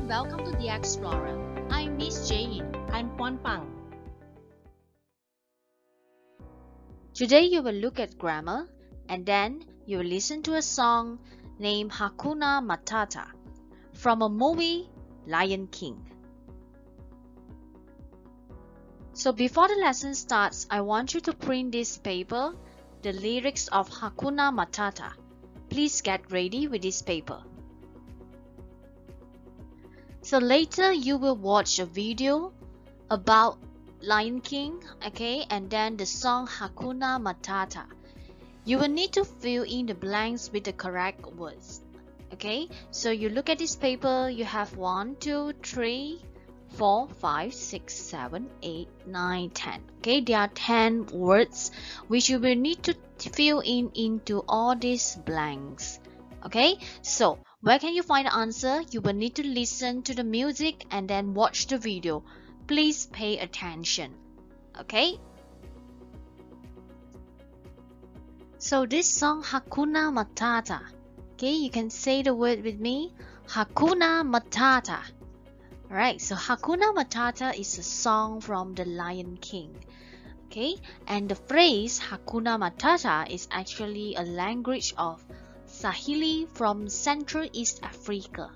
and welcome to The Explorer. I'm Miss Jane. I'm Puan Pang. Today you will look at grammar and then you will listen to a song named Hakuna Matata from a movie Lion King. So before the lesson starts, I want you to print this paper, the lyrics of Hakuna Matata. Please get ready with this paper. So later you will watch a video about Lion King, okay, and then the song Hakuna Matata. You will need to fill in the blanks with the correct words, okay. So you look at this paper, you have 1, 2, 3, 4, 5, 6, 7, 8, 9, 10. Okay, there are 10 words which you will need to fill in into all these blanks. Okay, so where can you find the answer? You will need to listen to the music and then watch the video. Please pay attention. Okay. So this song Hakuna Matata. Okay, you can say the word with me. Hakuna Matata. Alright, so Hakuna Matata is a song from The Lion King. Okay, and the phrase Hakuna Matata is actually a language of Swahili from Central East Africa.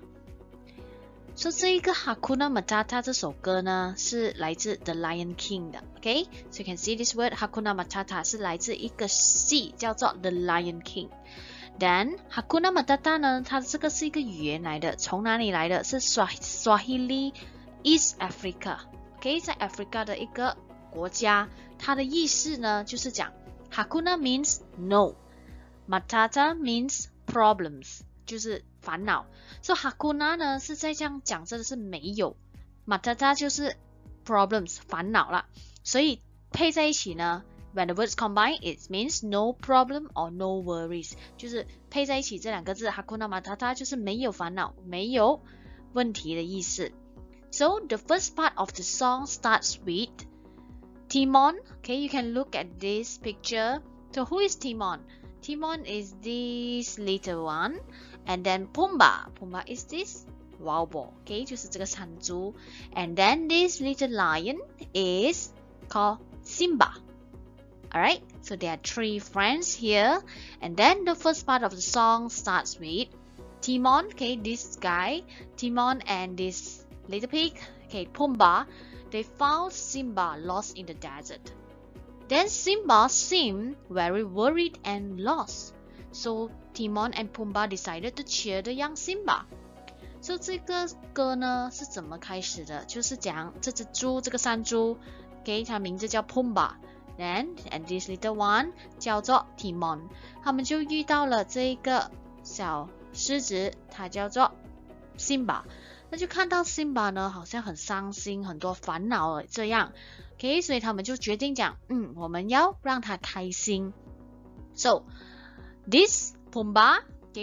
So 这一个 Hakuna Matata 这首歌呢是来自 The Lion King 的 OK, so you can see this word Hakuna Matata 是来自一个戏叫做 The Lion King. Then Hakuna Matata 呢它这个是一个语言来的，从哪里来的？是 Swahili East Africa, OK, 在 Africa 的一个国家，它的意思呢就是讲 Hakuna means no, Matata means problems, 就是烦恼。So Hakuna 呢是在这样讲真的是没有， Matata 就是 problems 烦恼啦，所以配在一起呢 when the words combine it means no problem or no worries, 就是配在一起这两个字 Hakuna Matata 就是没有烦恼没有问题的意思。 So the first part of the song starts with Timon. Okay, you can look at this picture. So who is Timon? Timon is this little one, and then Pumbaa. Pumbaa is this wild boar. Okay, 就是这个山猪。And then this little lion is called Simba. Alright, so there are 3 friends here. And then the first part of the song starts with Timon. Okay, this guy, Timon and this little pig, okay, Pumbaa, they found Simba lost in the desert. Then Simba seemed very worried and lost. So Timon and Pumbaa decided to cheer the young Simba. So 这个歌呢是怎么开始的？就是讲这只猪，这个山猪，给它名字叫 Pumbaa. Then and this little one 叫做 Timon. 他们就遇到了这个小狮子，它叫做 Simba. 那就看到 Simba 呢好像很伤心，很多烦恼这样。Okay, 所以他们就决定讲，我们要让他开心。So, this Pumbaa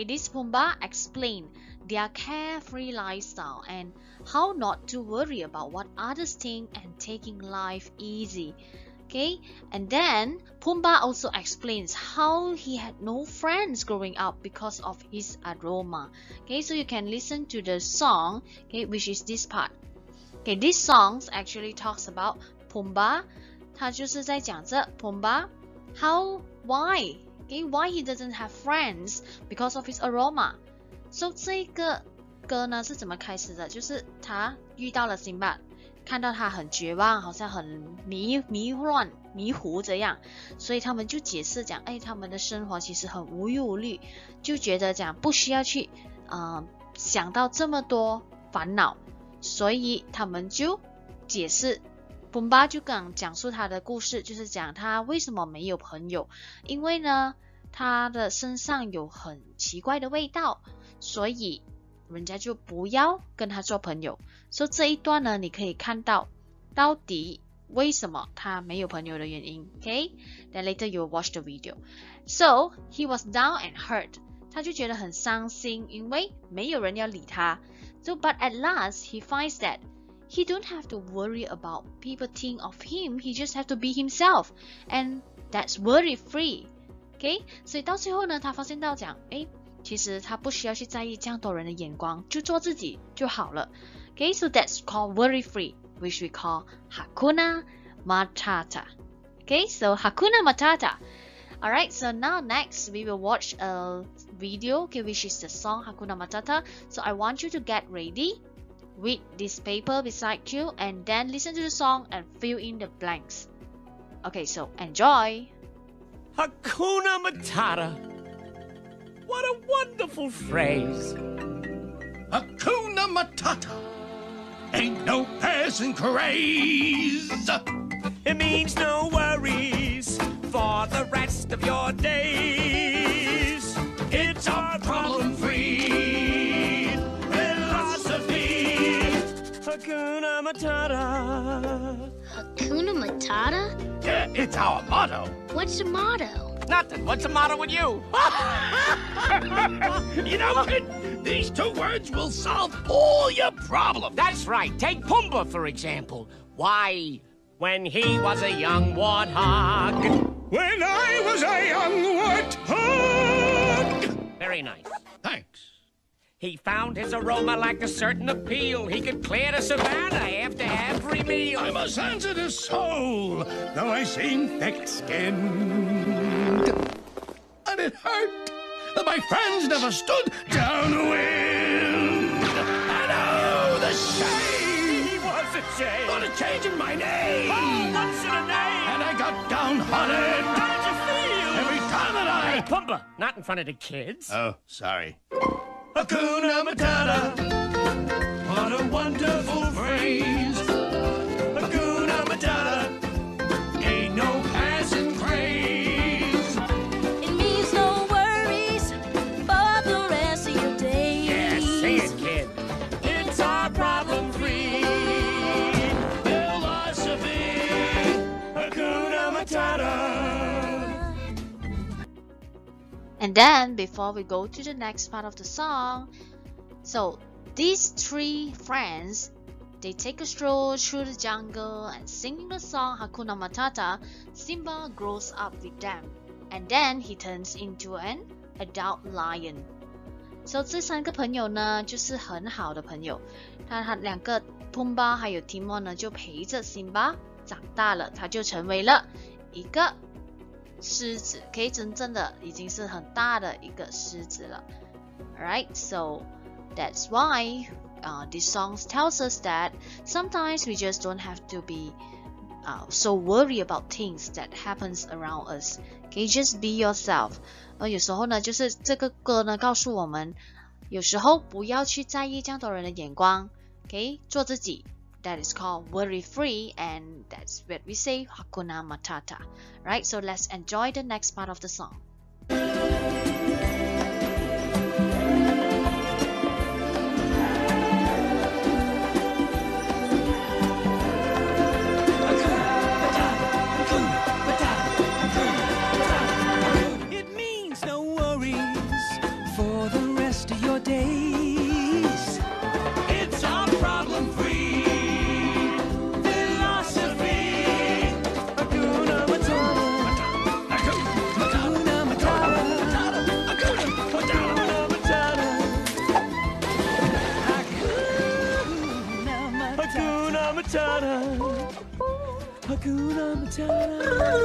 explained their carefree lifestyle and how not to worry about what others think and taking life easy. Okay, and then Pumbaa also explains how he had no friends growing up because of his aroma. Okay, so you can listen to the song, okay, which is this part. Okay, this song actually talks about Pumbaa, 他就是在讲这 Pumbaa why he doesn't have friends because of his aroma. So 这个歌呢是怎么开始的？就是他遇到了 Simba， 看到他很绝望，好像很迷糊这样，所以他们就解释讲，他们的生活其实很无忧无虑，就觉得讲不需要去想到这么多烦恼，所以他们就解释。Pumbaa 就讲述他的故事，就是讲他为什么没有朋友，因为呢他的身上有很奇怪的味道，所以人家就不要跟他做朋友。所以这一段呢你可以看到到底为什么他没有朋友的原因。 Okay, then later you will watch the video. So he was down and hurt, 他就觉得很伤心，因为没有人要理他。So but at last he finds that he don't have to worry about people think of him, he just have to be himself, and that's worry free. Okay, 所以到最后呢他发现到讲其实他不需要去在意这样多人的眼光，就做自己就好了。Okay, so that's called worry free, which we call Hakuna Matata. Okay, so Hakuna Matata. Alright, so now next we will watch a video, okay, which is the song Hakuna Matata. So I want you to get ready with this paper beside you and then listen to the song and fill in the blanks. Okay, so enjoy. Hakuna Matata. What a wonderful phrase. Hakuna Matata. Ain't no passing craze. It means no worries for the rest of your days. It's a problem-free philosophy. Hakuna Matata. Hakuna Matata? Yeah, it's our motto. What's the motto? Nothing. What's the matter with you? You know, kid, these two words will solve all your problems. That's right. Take Pumbaa, for example. Why, when he was a young warthog. When I was a young warthog. Very nice. Thanks. He found his aroma like a certain appeal. He could clear the savannah after every meal. I'm a sensitive soul, though I seem thick-skinned. And it hurt that my friends never stood downwind. And oh, the shame! He was a shame. On a change in my name. Oh, what's in a name? And I got downhearted. How did you feel? Every time that Hey, Pumbaa, not in front of the kids. Oh, sorry. Hakuna Matata. What a wonderful phrase. Hakuna Matata. Ain't no passing craze. It means no worries for the rest of your days. Yeah, sing it, kid. It's our problem-free Philosophy. Hakuna Matata. And then before we go to the next part of the song, so these three friends, they take a stroll through the jungle and singing the song Hakuna Matata. Simba grows up with them and then he turns into an adult lion. So 这三个朋友呢就是很好的朋友，他两个 Pumbaa 还有 Timon 呢就陪着 Simba 长大了，他就成为了一个狮子，可以真正的已经是很大的一个狮子了。Alright, so that's why this song tells us that sometimes we just don't have to be so worried about things that happens around us. Okay, just be yourself. 有时候呢，就是这个歌呢告诉我们，有时候不要去在意这样多人的眼光。Okay, 做自己。That is called worry free, and that's what we say Hakuna Matata. Right, so let's enjoy the next part of the song. It means no worries for the rest of your days. It's our problem-free philosophy. Hakuna Matata. Hakuna Matata. Hakuna Matata. Hakuna Matata. Hakuna Matata.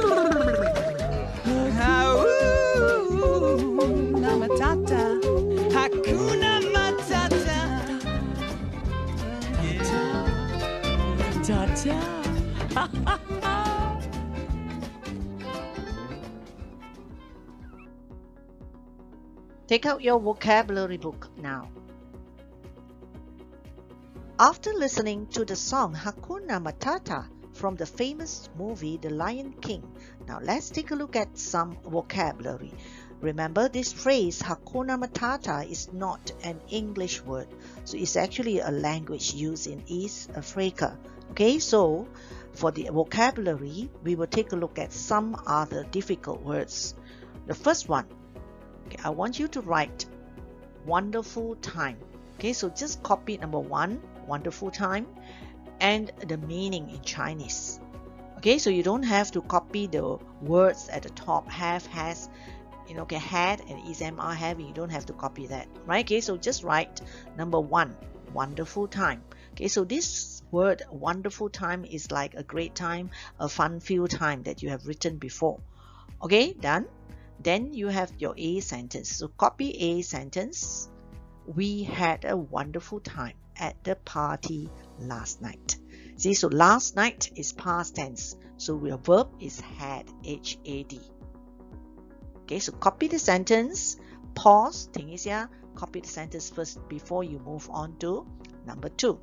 Hakuna Matata. Hakuna Matata. Matata. Take out your vocabulary book now. After listening to the song Hakuna Matata from the famous movie The Lion King, now let's take a look at some vocabulary. Remember, this phrase Hakuna Matata is not an English word, so it's actually a language used in East Africa. Okay, so for the vocabulary, we will take a look at some other difficult words. The first one, okay, I want you to write wonderful time. Okay, so just copy number one, wonderful time, and the meaning in Chinese. Okay, so you don't have to copy the words at the top, have, has. okay, had and is am are having. You don't have to copy that, right? Okay, so just write number 1, wonderful time. Okay, so this word wonderful time is like a great time, a fun-filled time that you have written before. Okay, done. Then you have your A sentence. So copy A sentence. We had a wonderful time at the party last night. See, so last night is past tense. So your verb is had, H-A-D. Okay, so copy the sentence. Pause, 停一下. Copy the sentence first before you move on to number 2.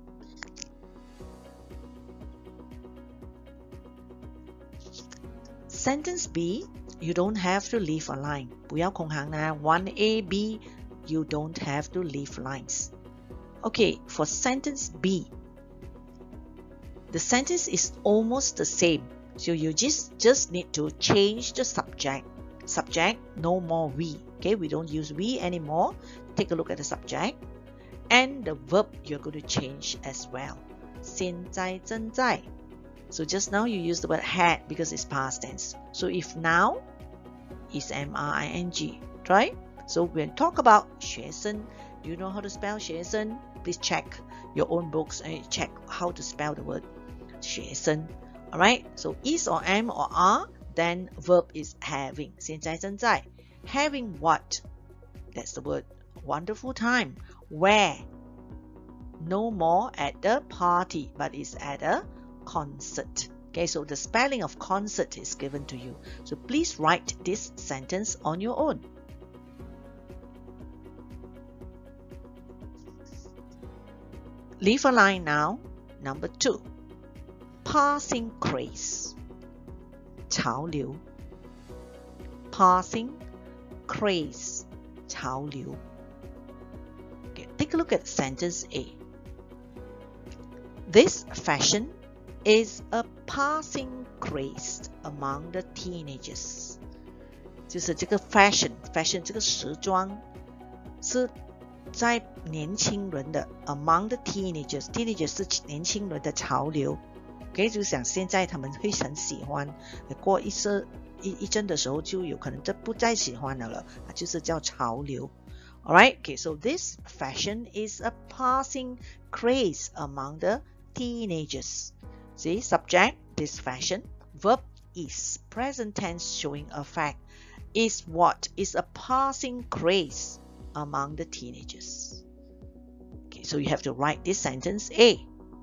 Sentence B, you don't have to leave a line. 不要空行啦. 1A, B, you don't have to leave lines. Okay, for sentence B, the sentence is almost the same. So you just need to change the subject. Subject, no more we. Okay, we don't use we anymore. Take a look at the subject. And the verb you're going to change as well. 现在正在. So just now you use the word had because it's past tense. So if now is M-R-I-N-G, right? So when talk about 学生, do you know how to spell 学生? Please check your own books and check how to spell the word 学生. Alright, so is or am or are, then verb is having. 现在正在. Having what? That's the word. Wonderful time. Where? No more at the party, but it's at a concert. Okay, so the spelling of concert is given to you. So please write this sentence on your own. Leave a line now. Number 2. Passing craze. 潮流. Passing craze. 潮流. Okay, take a look at sentence A. This fashion is a passing craze among the teenagers. 就是这个 fashion 这个时装是在年轻人的 among the teenagers 是年轻人的潮流。Okay, 就想现在他们会很喜欢，过一阵的时候就有可能就不再喜欢了，就是叫潮流。Alright, okay, so this fashion is a passing craze among the teenagers. See, subject, this fashion. Verb is, present tense showing a fact. Is what? Is a passing craze among the teenagers. Okay, so you have to write this sentence A.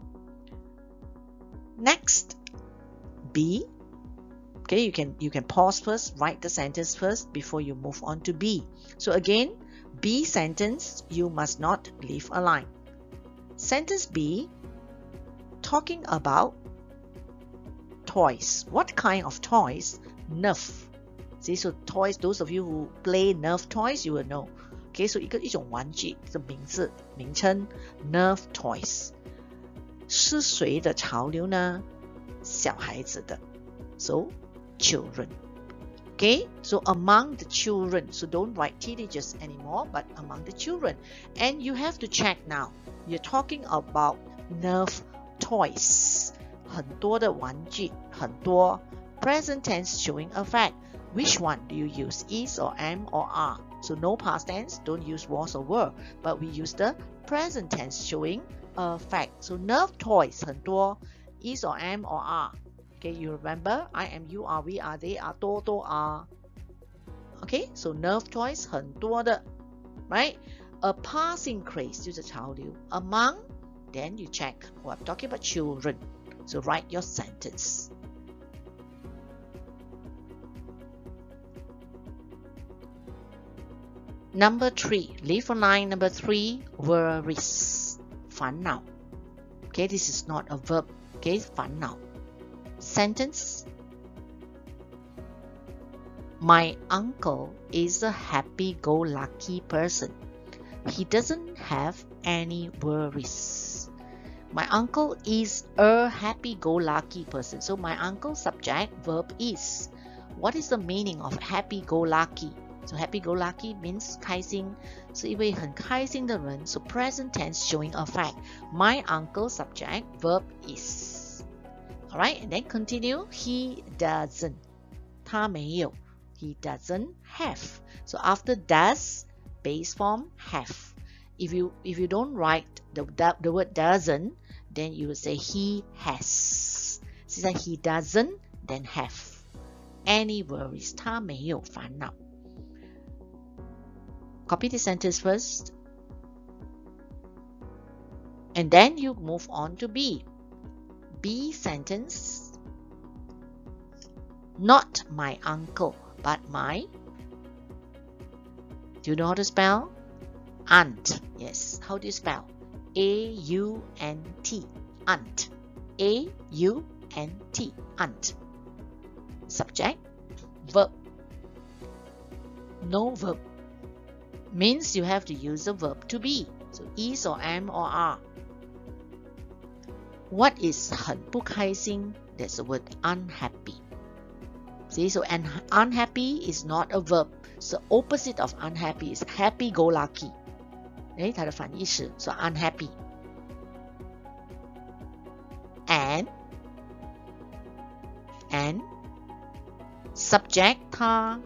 Next, B. Okay, you can pause first, write the sentence first before you move on to B. So again, B sentence, you must not leave a line. Sentence B, talking about toys. What kind of toys? Nerf. See, so toys, those of you who play Nerf toys, you will know. Okay, so 一种玩具的名称 Nerf toys. 是谁的潮流呢？小孩子的。So, children. Okay, so among the children. So don't write teenagers anymore, but among the children. And you have to check now. You're talking about Nerf toys. 很多的玩具，很多 present tense showing a fact. Which one do you use? Is or am or are? So no past tense, don't use was or were, but we use the present tense showing a fact. So Nerf toys 很多 is or am or are. Okay, you remember I am, you are, we are, they are, 多 are. Okay, so Nerf toys 很多的 right? A passing craze 就是潮流 among, then you check. Oh, I'm talking about children. So write your sentence. Number 3, leave a line. Number 3, worries. 烦恼. Okay, this is not a verb. Okay, 烦恼. Sentence. My uncle is a happy-go-lucky person. He doesn't have any worries. My uncle is a happy-go-lucky person. So my uncle subject verb is. What is the meaning of happy-go-lucky? So happy-go-lucky means 开心，是一位很开心的人。So present tense showing a fact. My uncle subject verb is. Alright, and then continue. He doesn't. 他没有。 He doesn't have. So after does, base form have. If you don't write the word doesn't, then you will say he has. 现在 he doesn't then have any worries. 他没有烦恼。Copy the sentence first. And then you move on to B. B sentence. Not my uncle, but my... Do you know how to spell? Aunt. Yes. How do you spell? A-U-N-T. Aunt. A-U-N-T. Aunt. Subject. Verb. No verb. Means you have to use the verb to be. So is or am or are. What is 很不开心? That's the word unhappy. See, so unhappy is not a verb. So opposite of unhappy is happy-go-lucky. 它的反义词 so unhappy. And subject 他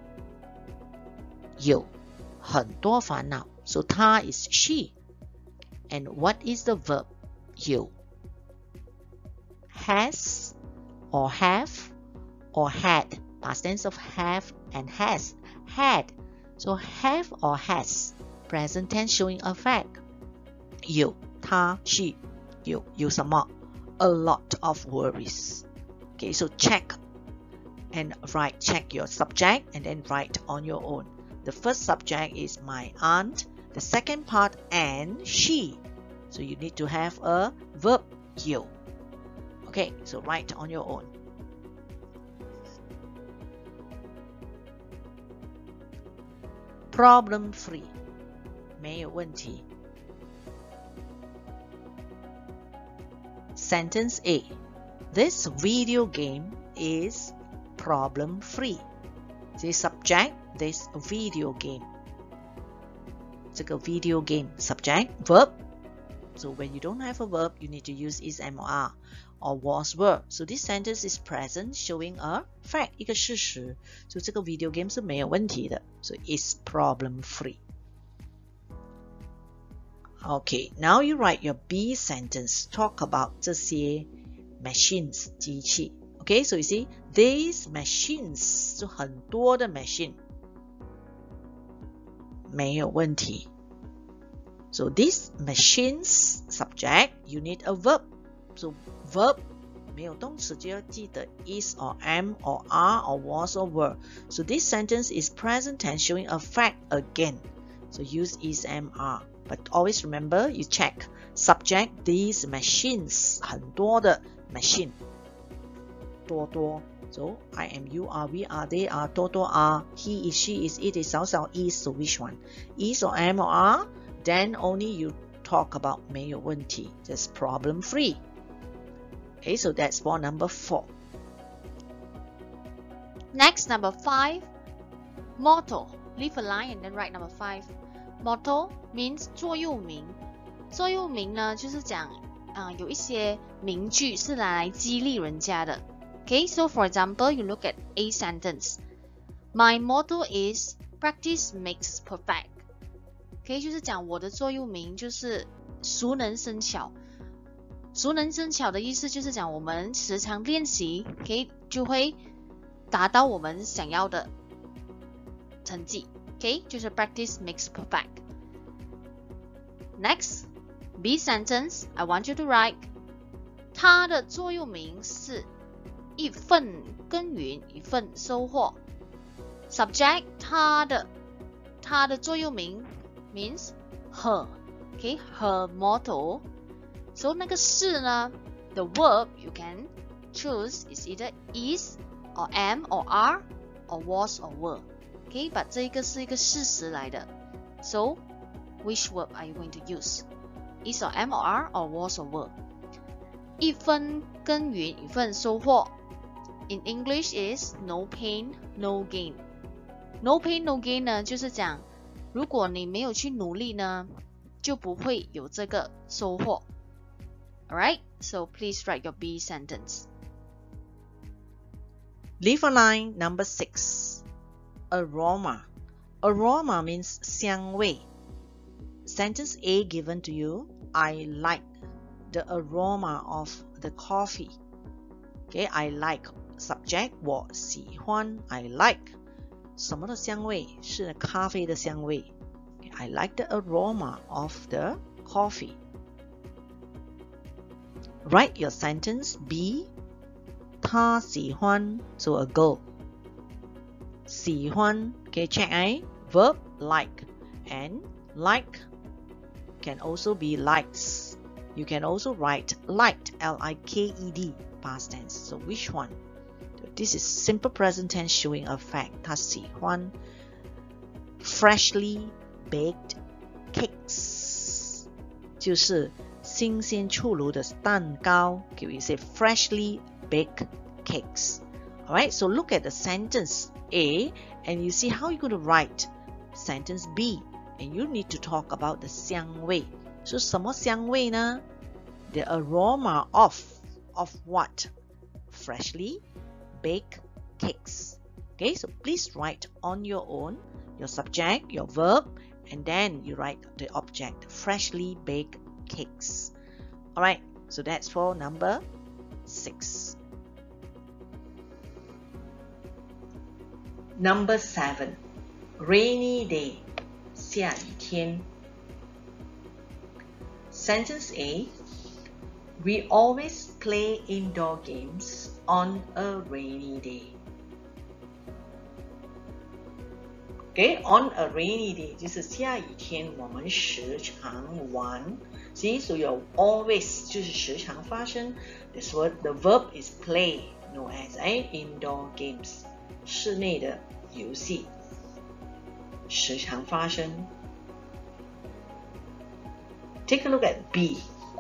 有很多烦恼 so 他 is she. And what is the verb? 有 has or have or had. Past tense of have and has. Had. So have or has. Present tense showing a fact. 有他 she 有什么 a lot of worries. Okay, so check and write. Check your subject and then write on your own. The first subject is my aunt. The second part and she. So you need to have a verb 有. Okay, so write on your own. Problem free. 没有问题. Sentence A. This video game is problem free. The subject, this video game. 这个 video game subject, verb. So when you don't have a verb, you need to use is, am, or are, or was, were. So this sentence is present, showing a fact, 一个事实. So 这个 video game 是没有问题的. So it's problem free. Okay, now you write your B sentence. Talk about 这些 machines, 机器. Okay, so you see, these machines, 就很多的 machine. 没有问题. So these machines, subject, you need a verb. So verb, 没有动词就要记得 is or am or are or was or were. So this sentence is present tense showing a fact again. So use is, am, are. But always remember, you check. Subject, these machines. 很多的 machine. 多多. So I am, you are, we are, they are, 多多 are, he is, she is, it is, 少少 is. So which one? Is or am or are? Then only you talk about 没有问题. Just problem free. Okay, so that's for number 4. Next, number 5. Motto. Leave a line and then write number 5. Motto means 座右铭。座右铭呢，就是讲有一些名句是来激励人家的。Okay, so for example, you look at a sentence. My motto is practice makes perfect. Okay, 就是讲我的座右铭就是熟能生巧。熟能生巧的意思就是讲我们时常练习 ，OK 就会达到我们想要的成绩 ，OK 就是 practice makes perfect. Next, B sentence, I want you to write. 他的座右铭是一份耕耘一份收获。Subject 他的座右铭 means her, okay her motto. So 那个是呢 the verb you can choose is either is or am or are or was or were. Okay, but 这个是一个事实来的。So which verb are you going to use? Is or am or are or was or were? 一分耕耘一份收获。In English is no pain, no gain. No pain, no gain 呢，就是讲如果你没有去努力呢，就不会有这个收获。Alright, so please write your B sentence. Leave a line number 6. aroma. Aroma means 香味. Sentence A given to you, I like the aroma of the coffee. Okay, I like. Subject 我喜欢 I like 什么的香味？是咖啡的香味。Okay, I like the aroma of the coffee. Write your sentence B. 她喜欢 so a girl. 喜欢 okay, check verb like and like can also be likes. You can also write liked L-I-K-E-D past tense. So which one? This is simple present tense showing a fact. 她喜欢 freshly baked cakes. 就是新鲜出炉的蛋糕. Okay, we say freshly baked cakes. Alright, so look at the sentence A and you see how you're going to write sentence B. And you need to talk about the 香味. So 什么香味呢? The aroma of what? Freshly baked cakes. Okay, so please write on your own your subject, your verb, and then you write the object, freshly baked cakes. Alright, so that's for number 6. Number 7. Rainy day. 下雨天. Sentence A. We always play indoor games on a rainy day. Okay, on a rainy day 就是下雨天我们时常玩. See, so you always 就是时常发生. This word, the verb is play, known as indoor games. 室内的游戏时常发生. Take a look at B.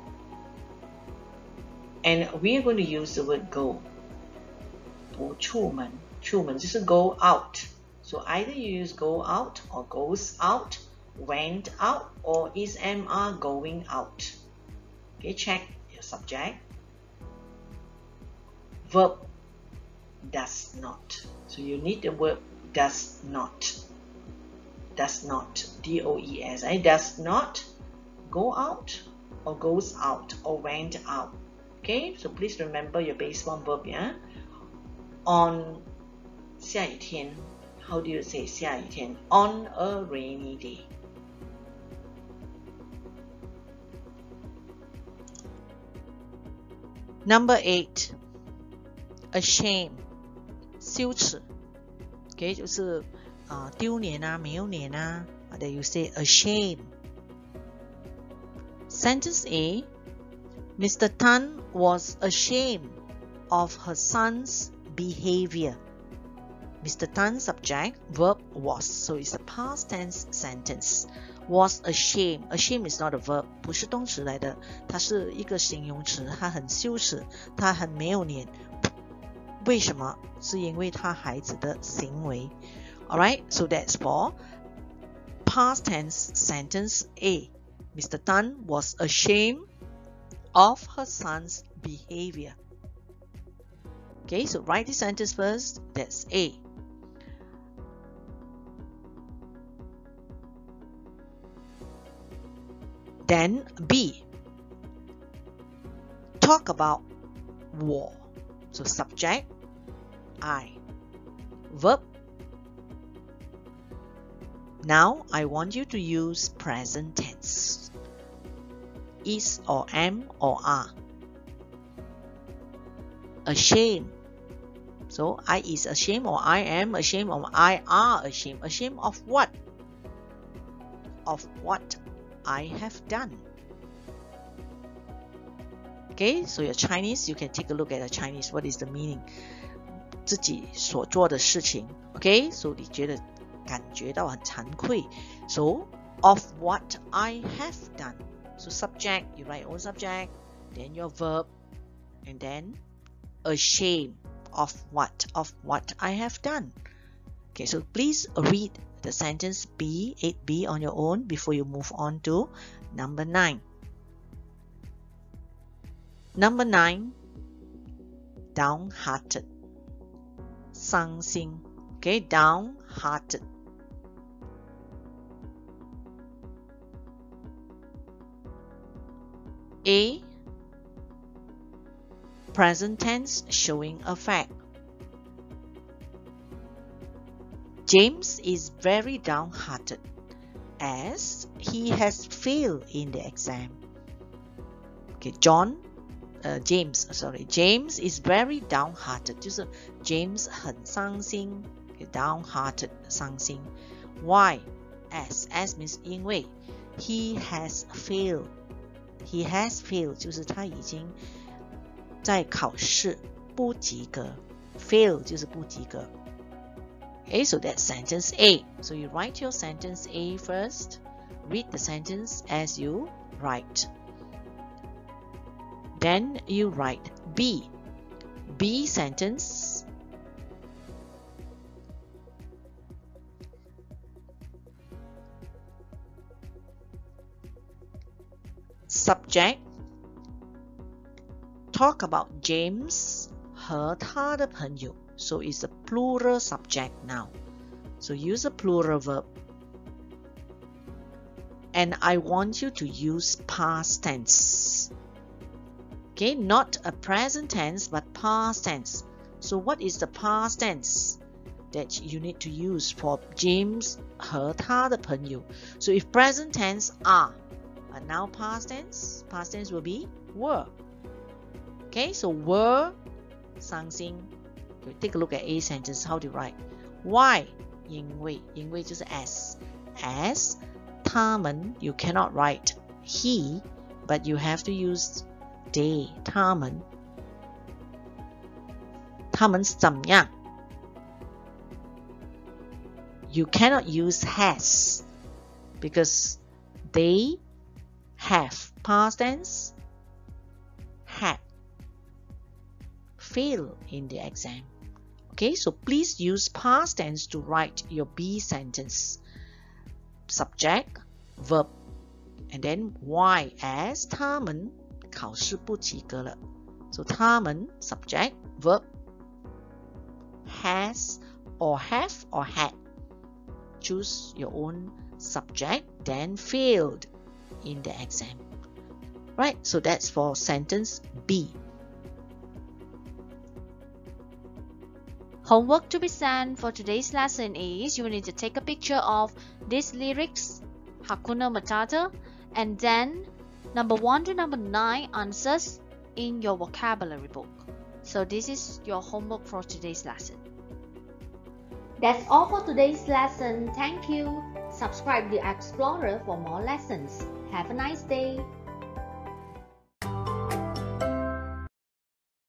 And we are going to use the word go. 不出门，出门就是 go out. So either you use go out or goes out, went out, or is MR going out. Okay, check your subject. Verb does not. So you need the word does not. Does not. D-O-E-S. Does not go out or goes out or went out. Okay, so please remember your base form verb, yeah? On 下雨天, how do you say 下雨天? On a rainy day. Number 8. Ashamed. 羞耻. Okay, 就是丢脸啊，没有脸啊. Then you say ashamed. Sentence A. Mr. Tan was ashamed of her son's behavior. Mr. Tan subject, verb was. So it's a past tense sentence. Was ashamed. Ashamed is not a verb. 不是动词来的，它是一个形容词。他很羞耻，他很没有脸。为什么？是因为他孩子的行为。Alright, so that's for past tense sentence A. Mr. Tan was ashamed of her son's behavior. Okay, so write the sentence first. That's A. Then B. Talk about war. So subject, I. Verb. Now I want you to use present tense. Is or am or are. Ashamed. So I is ashamed or I am ashamed or I are ashamed. Ashamed of what? Of what I have done. Okay, so your Chinese, you can take a look at the Chinese. What is the meaning? 自己所做的事情. Okay, so 你觉得感觉到很惭愧. So of what I have done. So subject, you write your own subject, then your verb, and then ashamed of what? Of what I have done. Okay, so please read the sentence B, 8B on your own before you move on to number 9. Number 9, downhearted. 伤心. Okay, downhearted. hearted. A. Present tense showing a fact. James is very downhearted as he has failed in the exam. Okay, James is very downhearted， 就是 James 很伤心。Okay, downhearted 伤心。Why? As means 因为 he has failed， 就是他已经在考试不及格。Fail 就是不及格。Okay, so that's sentence A. So you write your sentence A first. Read the sentence as you write. Then you write B. B sentence. Subject. Talk about James 和他的朋友. So it's a plural subject now. So use a plural verb. And I want you to use past tense. Okay, not a present tense, but past tense. So what is the past tense that you need to use for James 和他的朋友? So if present tense are, but now past tense will be were. Okay, so were 伤心. Okay, take a look at A sentence. How to write? Why? 因为就是 as 他们 you cannot write he, but you have to use they 他们怎么样? You cannot use has because they have past tense had failed in the exam. Okay, so please use past tense to write your B sentence. Subject, verb, and then why as 他们考试不及格了. So 他们 subject, verb, has or have or had. Choose your own subject, then failed in the exam. Right, so that's for sentence B. Homework to be sent for today's lesson is you need to take a picture of these lyrics, Hakuna Matata, and then number 1 to number 9 answers in your vocabulary book. So this is your homework for today's lesson. That's all for today's lesson. Thank you. Subscribe to Explorer for more lessons. Have a nice day.